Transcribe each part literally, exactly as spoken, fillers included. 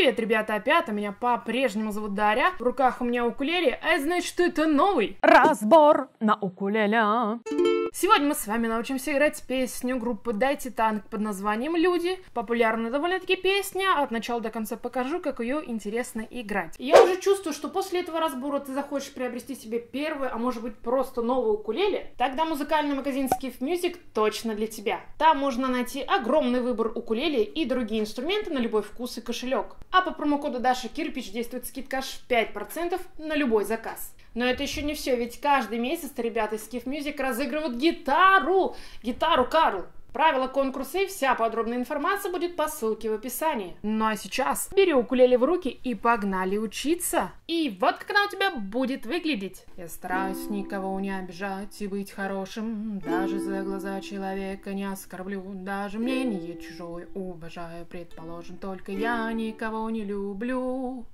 Привет, ребята, опять, а меня по-прежнему зовут Дарья. В руках у меня укулеле, а это значит, что это новый разбор на укулеле. Сегодня мы с вами научимся играть песню группы Дайте Танк под названием «Люди». Популярная довольно-таки песня, от начала до конца покажу, как ее интересно играть. Я уже чувствую, что после этого разбора ты захочешь приобрести себе первый, а может быть просто новый укулеле. Тогда музыкальный магазин Skiff Music точно для тебя. Там можно найти огромный выбор укулеле и другие инструменты на любой вкус и кошелек. А по промокоду Даша Кирпич действует скидка аж в пять процентов на любой заказ. Но это еще не все, ведь каждый месяц ребята из Skiff Music разыгрывают гитару, гитару Карл. Правила конкурса и вся подробная информация будет по ссылке в описании. Ну а сейчас бери укулеле в руки и погнали учиться. И вот как она у тебя будет выглядеть. Я стараюсь никого не обижать и быть хорошим, даже за глаза человека не оскорблю, даже мнение чужое уважаю, предположим, только я никого не люблю.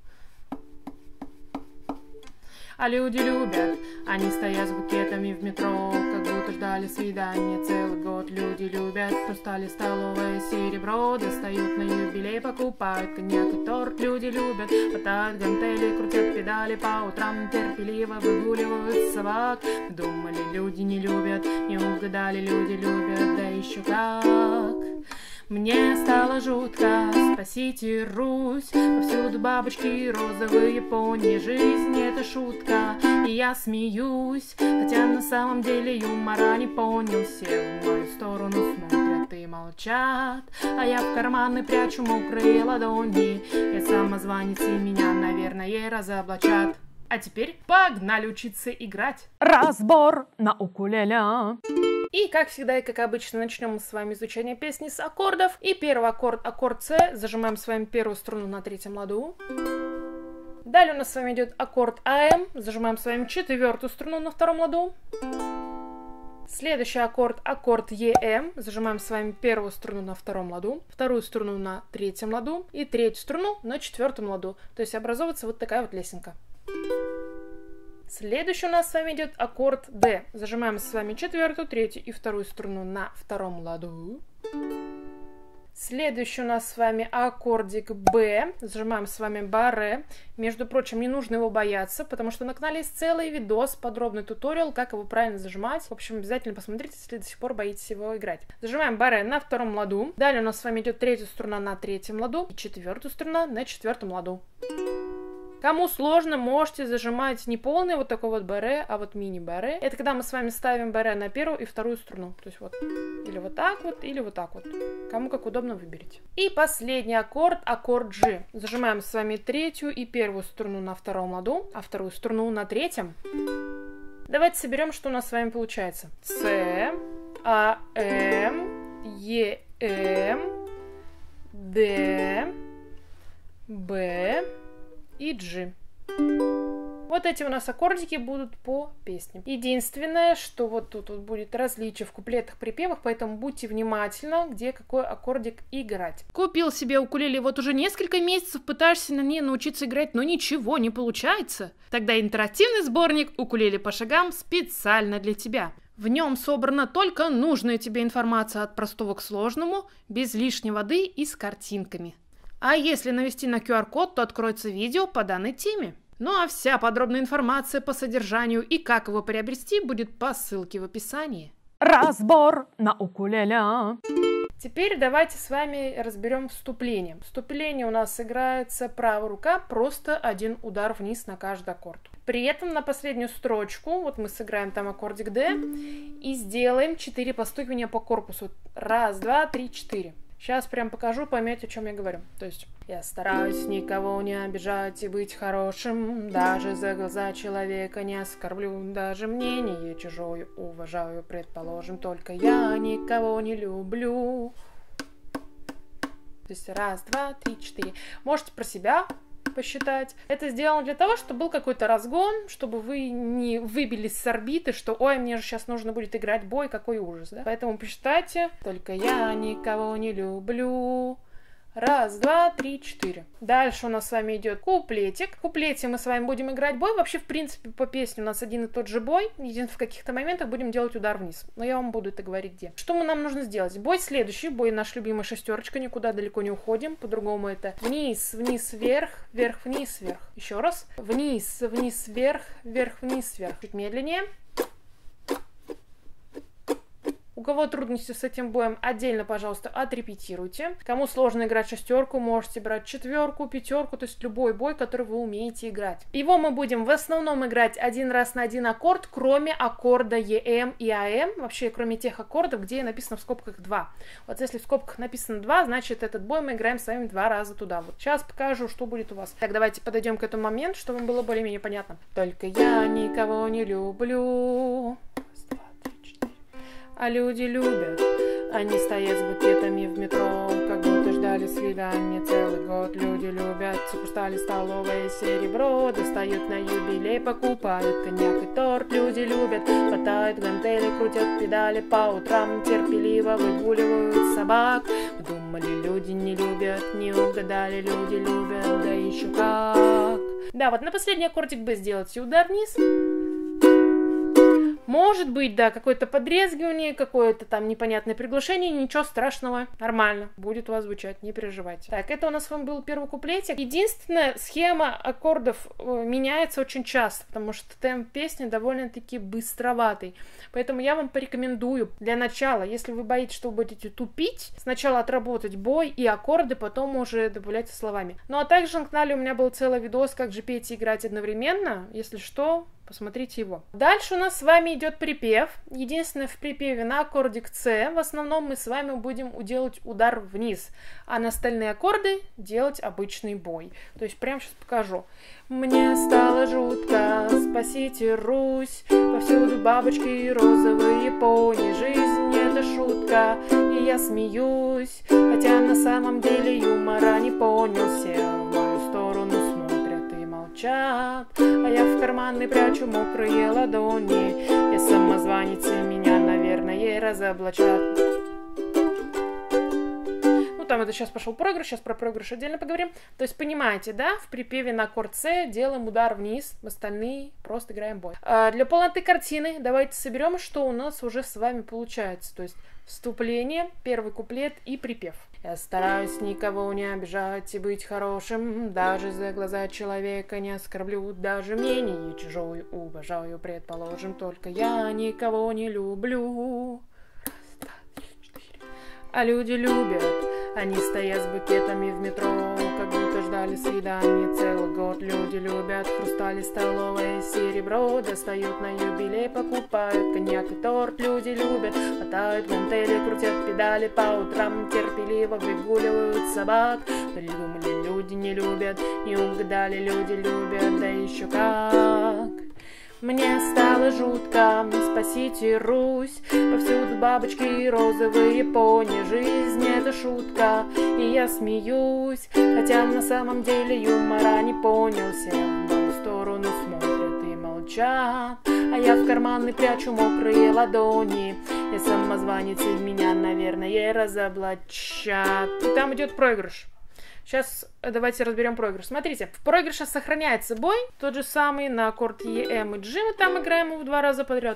А люди любят, они стоят с букетами в метро, как будто ждали свидания целый год. Люди любят, хрустали столовое серебро, достают на юбилей, покупают коньяк и торт. Люди любят, хватают гантели, крутят педали, по утрам терпеливо выгуливают собак. Думали, люди не любят, не угадали, люди любят, да еще как. Мне стало жутко, спасите Русь, повсюду бабочки розовые пони, жизнь это шутка, и я смеюсь, хотя на самом деле юмора не понял, все в мою сторону смотрят и молчат, а я в карманы прячу мокрые ладони, и самозванец и меня, наверное, разоблачат. А теперь погнали учиться играть. Разбор на укулеле. И, как всегда и как обычно, начнем мы с вами изучение песни с аккордов. И первый аккорд, аккорд С, зажимаем с вами первую струну на третьем ладу. Далее у нас с вами идет аккорд АМ, зажимаем с вами четвертую струну на втором ладу. Следующий аккорд, аккорд ЕМ, зажимаем с вами первую струну на втором ладу, вторую струну на третьем ладу и третью струну на четвертом ладу. То есть образовывается вот такая вот лесенка. Следующий у нас с вами идет аккорд Д. Зажимаем с вами четвертую, третью и вторую струну на втором ладу. Следующий у нас с вами аккордик Б. Зажимаем с вами барре. Между прочим, не нужно его бояться, потому что на канале есть целый видос, подробный туториал, как его правильно зажимать. В общем, обязательно посмотрите, если до сих пор боитесь его играть. Зажимаем барре на втором ладу. Далее у нас с вами идет третья струна на третьем ладу и четвертая струна на четвертом ладу. Кому сложно, можете зажимать не полный вот такой вот барре, а вот мини-барре. Это когда мы с вами ставим барре на первую и вторую струну. То есть вот или вот так вот, или вот так вот. Кому как удобно, выберите. И последний аккорд, аккорд G. Зажимаем с вами третью и первую струну на втором ладу, а вторую струну на третьем. Давайте соберем, что у нас с вами получается. С, А, М, Е, М, Д, Б и G. Вот эти у нас аккордики будут по песне. Единственное, что вот тут вот будет различие в куплетах, припевах, поэтому будьте внимательны, где какой аккордик играть. Купил себе укулеле, вот уже несколько месяцев пытаешься на ней научиться играть, но ничего не получается. Тогда интерактивный сборник «Укулеле по шагам» специально для тебя. В нем собрана только нужная тебе информация от простого к сложному, без лишней воды и с картинками. А если навести на ку ар код, то откроется видео по данной теме. Ну а вся подробная информация по содержанию и как его приобрести будет по ссылке в описании. Разбор на укулеле. Теперь давайте с вами разберем вступление. Вступление у нас играется правая рука, просто один удар вниз на каждый аккорд. При этом на последнюю строчку, вот мы сыграем там аккордик D и сделаем четыре постукивания по корпусу. Раз, два, три, четыре. Сейчас прям покажу, поймете, о чем я говорю. То есть я стараюсь никого не обижать и быть хорошим, даже за глаза человека не оскорблю, даже мнение чужое уважаю, предположим, только я никого не люблю. То есть раз, два, три, четыре. Можете про себя посчитать. Это сделано для того, чтобы был какой-то разгон, чтобы вы не выбились с орбиты, что ой, мне же сейчас нужно будет играть бой, какой ужас, да? Поэтому посчитайте. Только я никого не люблю. Раз, два, три, четыре. Дальше у нас с вами идет куплетик. В куплете мы с вами будем играть бой. Вообще, в принципе, по песне у нас один и тот же бой. Единственное, в каких-то моментах будем делать удар вниз. Но я вам буду это говорить где. Что мы нам нужно сделать? Бой следующий. Бой наш любимый шестерочка. Никуда далеко не уходим. По-другому это вниз, вниз, вверх, вверх, вниз, вверх. Еще раз. Вниз, вниз, вверх, вверх, вниз, вверх. Чуть медленнее. У кого трудности с этим боем, отдельно, пожалуйста, отрепетируйте. Кому сложно играть шестерку, можете брать четверку, пятерку, то есть любой бой, который вы умеете играть. Его мы будем в основном играть один раз на один аккорд, кроме аккорда ЕМ и АМ, вообще кроме тех аккордов, где написано в скобках два. Вот если в скобках написано два, значит этот бой мы играем с вами два раза туда. Вот сейчас покажу, что будет у вас. Так, давайте подойдем к этому моменту, чтобы вам было более-менее понятно. Только я никого не люблю. А люди любят, они стоят с букетами в метро, как будто ждали свидания целый год. Люди любят, хрустали столовое серебро, достают на юбилей, покупают коньяк и торт. Люди любят, хватают гантели, крутят педали, по утрам терпеливо выгуливают собак. Вы думали, люди не любят, не угадали, люди любят, да еще как. Да, вот на последний аккордик бы сделайте удар вниз. Может быть, да, какое-то подрезгивание, какое-то там непонятное приглушение, ничего страшного, нормально, будет у вас звучать, не переживайте. Так, это у нас с вами был первый куплетик. Единственная схема аккордов э, меняется очень часто, потому что темп песни довольно-таки быстроватый. Поэтому я вам порекомендую для начала, если вы боитесь, что вы будете тупить, сначала отработать бой и аккорды, потом уже добавлять словами. Ну а также на канале у меня был целый видос, как же петь и играть одновременно, если что, посмотрите его. Дальше у нас с вами идет припев. Единственное, в припеве на аккордик С в основном мы с вами будем делать удар вниз, а на остальные аккорды делать обычный бой. То есть прямо сейчас покажу. Мне стало жутко, спасите Русь, повсюду бабочки розовые пони, жизнь это шутка, и я смеюсь, хотя на самом деле юмора не понял, все в мою сторону смотрят и молчат, а я в карманы прячу мокрые ладони, и самозванцы меня, наверное, разоблачат. Там это сейчас пошел проигрыш, сейчас про проигрыш отдельно поговорим. То есть, понимаете, да, в припеве на аккорд С делаем удар вниз, в остальные просто играем бой. А для полноты картины давайте соберем, что у нас уже с вами получается. То есть, вступление, первый куплет и припев. Я стараюсь никого не обижать и быть хорошим, даже за глаза человека не оскорблю, даже мнение чужое уважаю, предположим, только я никого не люблю. Раз, два, три, четыре. А люди любят, они стоят с букетами в метро, как будто ждали свидания целый год. Люди любят, хрустали столовое серебро, достают на юбилей, покупают коньяк и торт. Люди любят, хватают гантели, крутят педали, по утрам терпеливо выгуливают собак. Придумали, люди не любят, не угадали, люди любят, да еще как. Мне стало жутко, спасите Русь, повсюду бабочки и розовые пони, жизнь это шутка, и я смеюсь, хотя на самом деле юмора не понял, все в мою сторону смотрят и молчат, а я в карманы прячу мокрые ладони, и самозванцы меня, наверное, разоблачат. И там идет проигрыш. Сейчас давайте разберем проигрыш. Смотрите, в проигрыше сохраняется бой, тот же самый на аккорд ЕМ и G, мы там играем его в два раза подряд.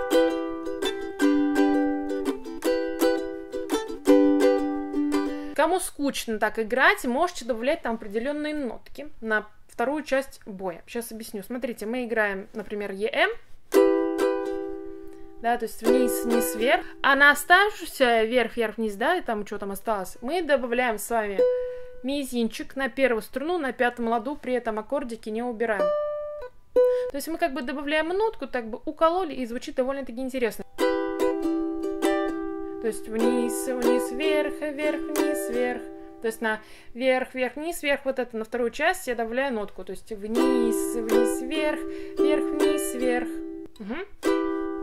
Кому скучно так играть, можете добавлять там определенные нотки на вторую часть боя. Сейчас объясню. Смотрите, мы играем, например, ЕМ. Да, то есть вниз, вниз, вверх. А на оставшуюся вверх, вверх, вниз, да, и там что там осталось, мы добавляем с вами мизинчик на первую струну, на пятом ладу, при этом аккордики не убираем. То есть мы как бы добавляем нотку, так бы укололи, и звучит довольно-таки интересно. То есть вниз, вниз, вверх, вверх, вниз, вверх. То есть на вверх, вверх, вниз, вверх, вот это на вторую часть я добавляю нотку. То есть вниз, вниз, вверх, вверх, вниз, вверх. Угу.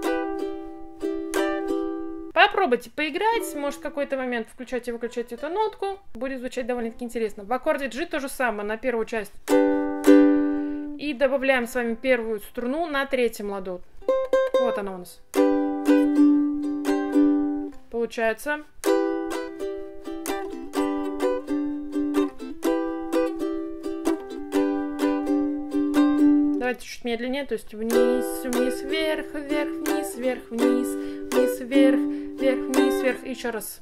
Попробуйте поиграть, может в какой-то момент включать и выключать эту нотку, будет звучать довольно-таки интересно. В аккорде G то же самое, на первую часть. И добавляем с вами первую струну на третьем ладу. Вот она у нас. Получается. давайте чуть медленнее, то есть вниз, вниз, вверх, вверх, вниз, вверх, вниз, вниз, вверх, вверх, вниз, вверх, и еще раз.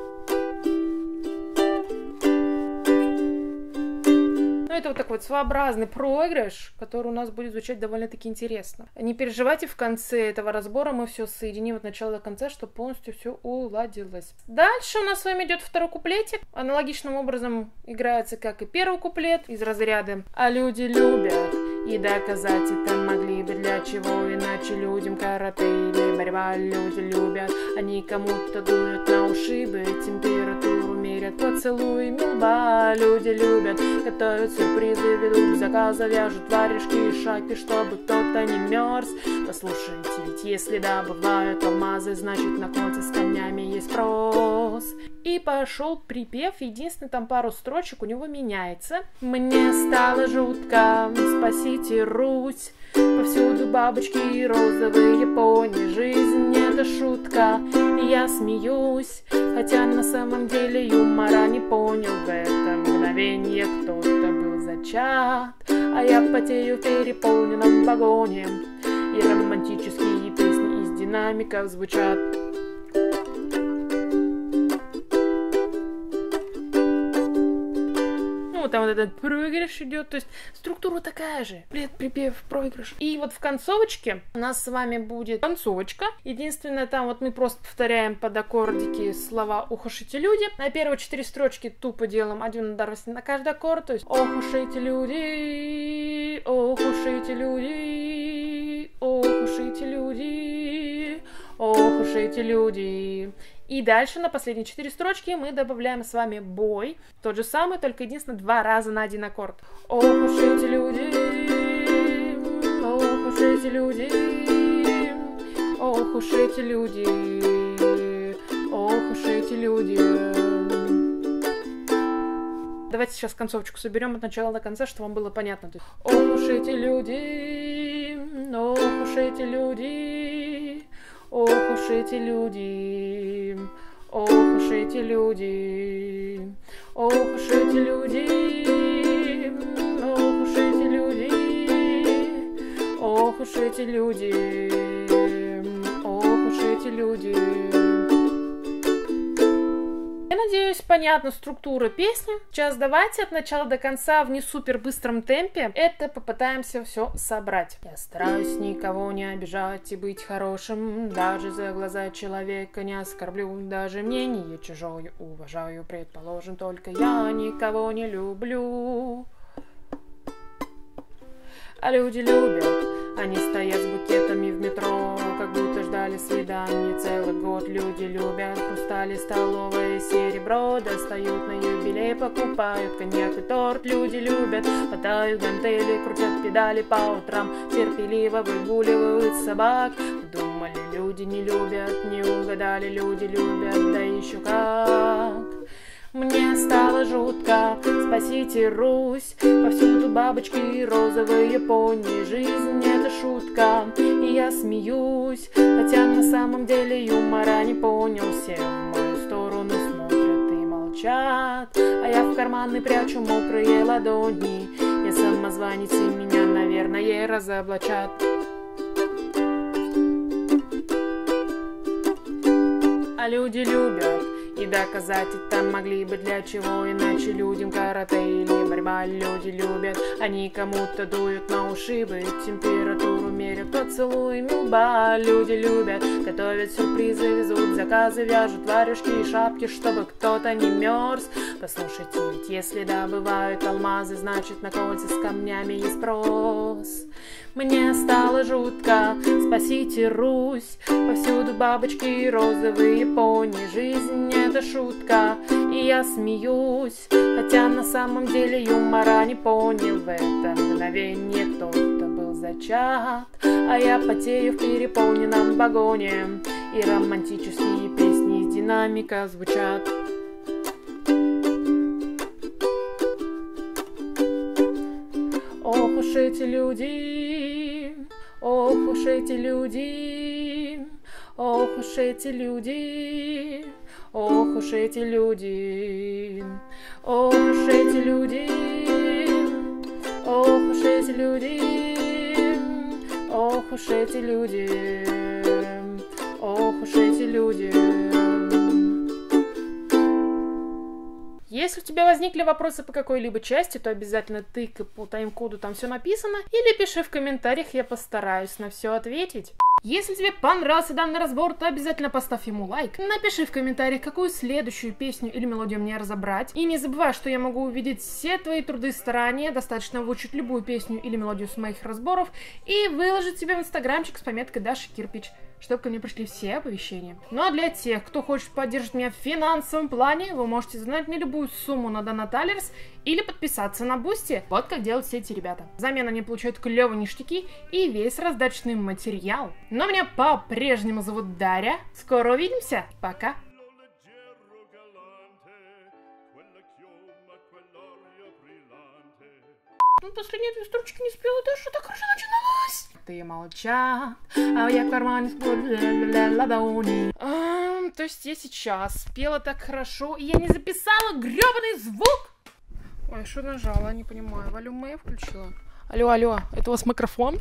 Это вот такой вот своеобразный проигрыш, который у нас будет звучать довольно-таки интересно. Не переживайте, в конце этого разбора мы все соединим от начала до конца, чтобы полностью все уладилось. Дальше у нас с вами идет второй куплетик. Аналогичным образом играется, как и первый куплет из разряда «А люди любят». И доказать это могли бы для чего, иначе людям карате или борьба. Люди любят, они кому-то дуют на ушибы, температуру мерят поцелуями лба. Люди любят, готовят сюрпризы, ведут заказы, вяжут варежки и шапки, чтобы кто-то не мерз. Послушайте, ведь если добывают алмазы, значит на кольце с камнями есть спрос. И пошел припев, единственное, там пару строчек у него меняется. Мне стало жутко, спасите Русь, повсюду бабочки и розовые пони. Жизнь это шутка, и я смеюсь, хотя на самом деле юмора не понял. В это мгновенье кто-то был зачат, а я потею в переполненном вагоне, и романтические песни из динамиков звучат. Там вот этот проигрыш идет, то есть структура такая же, припев, проигрыш. И вот в концовочке у нас с вами будет концовочка. Единственное, там вот мы просто повторяем под аккордики слова «Ох уж эти люди». На первые четыре строчки тупо делаем один удар на каждый аккорд, то есть «Ох уж эти люди, ох уж эти люди, ох уж эти люди, ох уж эти люди». И дальше на последние четыре строчки мы добавляем с вами бой. Тот же самый, только единственное два раза на один аккорд. Ох уж эти люди, ох уж эти люди, ох уж эти люди, ох уж эти люди. Давайте сейчас концовочку соберем от начала до конца, чтобы вам было понятно. Ох уж эти люди, ох уж эти люди, ох уж эти люди, ох уж эти люди, ох уж эти люди, ох уж эти люди, ох уж эти люди, ох уж эти люди. Я надеюсь, понятна структура песни. Сейчас давайте от начала до конца в не супер быстром темпе это попытаемся все собрать. Я стараюсь никого не обижать и быть хорошим, даже за глаза человека не оскорблю, даже мнение чужое уважаю, предположим, только я никого не люблю. А люди любят, они стоят с букетами в метро, как будто ждали свидания целый год. Люди любят хрустали, столовое серебро, достают на юбилей, покупают коньяк и торт. Люди любят, хватают гантели, крутят педали по утрам, терпеливо выгуливают собак. Думали, люди не любят, не угадали, люди любят, да еще как. Мне стало жутко, спасите Русь, повсюду бабочки и розовые пони. Жизнь это шутка, и я смеюсь, хотя на самом деле юмора не понял. Все в мою сторону смотрят и молчат, а я в карманы прячу мокрые ладони. Я самозванец, и меня, наверное, разоблачат. А люди любят, и доказать это могли бы для чего, иначе людям карате или борьба. Люди любят, они кому-то дуют на ушибы, температуру мерят поцелуями лба. Люди любят, готовят сюрпризы, везут заказы, вяжут варежки и шапки, чтобы кто-то не мерз. Послушайте, ведь если добывают алмазы, значит на кольце с камнями есть спрос. Мне стало жутко, спасите Русь, повсюду бабочки и розовые пони. Жизнь это шутка, и я смеюсь, хотя на самом деле юмора не понял. В это мгновенье кто-то был зачат, а я потею в переполненном вагоне, и романтические песни из динамика звучат. Ох уж эти люди, ох уж эти люди, ох уж эти люди, ох уж эти люди, ох уж эти люди, ох уж эти люди, Ох уж эти люди, ох уж эти люди. Если у тебя возникли вопросы по какой-либо части, то обязательно тыкай по тайм-коду, там все написано, или пиши в комментариях, я постараюсь на все ответить. Если тебе понравился данный разбор, то обязательно поставь ему лайк, напиши в комментариях, какую следующую песню или мелодию мне разобрать, и не забывай, что я могу увидеть все твои труды и старания, достаточно выучить любую песню или мелодию с моих разборов и выложить себе в инстаграмчик с пометкой Даша Кирпич, чтобы ко мне пришли все оповещения. Ну а для тех, кто хочет поддержать меня в финансовом плане, вы можете задонатить мне любую сумму на Донаtalers или подписаться на Бусти. Вот как делают все эти ребята. Взамен они получают клевые ништяки и весь раздаточный материал. Но меня по-прежнему зовут Дарья. Скоро увидимся. Пока. Ну, последние две строчки не спела, да что так хорошо начиналось? Ты молчат, а я в кармане с ладони. То есть я сейчас спела так хорошо, и я не записала грёбаный звук? Ой, что нажала, не понимаю. Волюм я включила. Алло, алло, это у вас микрофон?